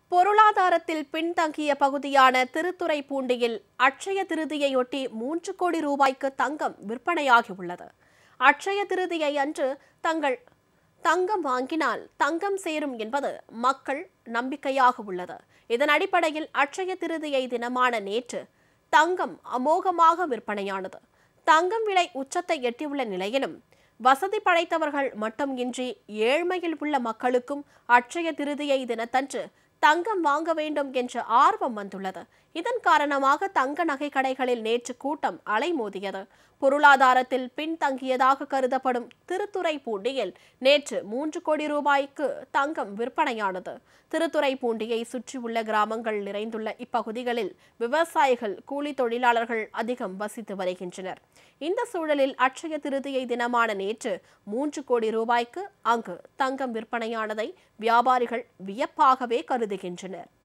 பொருளாதாரத்தில் பின்தங்கிய பகுதியான திருத்துறைப்பூண்டியில் அட்சய திருதியையொட்டி 3 கோடி ரூபாய்க்கு தங்கம் விற்பனையாகியுள்ளது. அட்சய திருதியை அன்று தங்கம் வாங்கினால் தங்கம் சேரும் என்பது மக்கள் நம்பிக்கையாக உள்ளது. இதன் அடிப்படையில் அட்சய திருதியை தினமான நேற்று தங்கம் அமோகமாக விற்பனையானது. தங்கம் விலை உச்சத்தை எட்டியுள்ள நிலையிலும் வசதி படைத்தவர்கள் மட்டுமின்றி ஏழ்மையில் உள்ள மக்களுக்கும் அட்சய திருதியை தினத்தன்று தங்கம் வாங்க வேண்டும் என்ற ஆர்வம் வந்துள்ளது. இதன் காரணமாக தங்க நகை கடைகளில் நேற்று கூட்டம் அலைமோதியது. பொருளாதாரத்தில் பின்தங்கியதாக கருதப்படும் திருத்துறைப்பூண்டியில் நேற்று 3 கோடி ரூபாய்க்கு தங்கம் விற்பனையானது. திருத்துறைப்பூண்டியை சுற்றியுள்ள கிராமங்கள் நிறைந்துள்ள இப்பகுதிகளில் விவசாயிகள், கூலி தொழிலாளர்கள் அதிகம் வசித்து வருகின்றனர். இந்த சூழலில் அட்சய திருதியை தினமான நேற்று 3 கோடி ரூபாய்க்கு அங்கு தங்கம் விற்பனையானதை வியாபாரிகள் வியப்பாகவே கருதுகின்றனர்.